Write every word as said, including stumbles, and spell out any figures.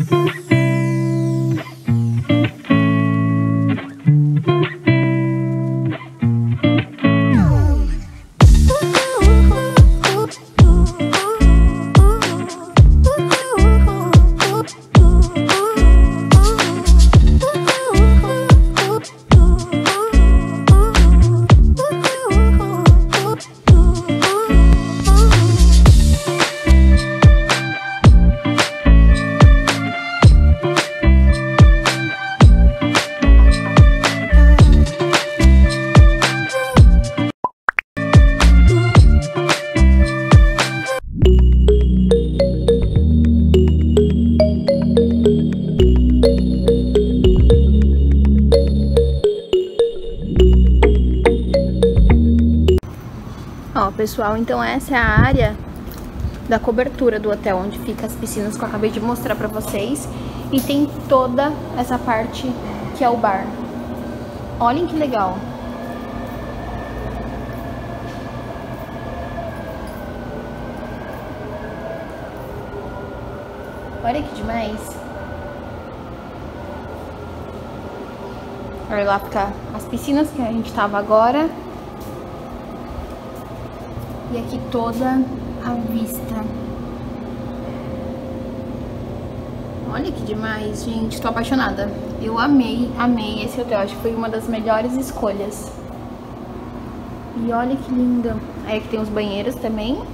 Ó, pessoal, então essa é a área da cobertura do hotel, onde fica as piscinas que eu acabei de mostrar pra vocês. E tem toda essa parte que é o bar. Olhem que legal. Olha que demais. Olha lá, fica as piscinas que a gente tava agora. E aqui toda a vista. Olha que demais, gente. Tô apaixonada. Eu amei, amei esse hotel. Acho que foi uma das melhores escolhas. E olha que linda. Aí aqui tem os banheiros também.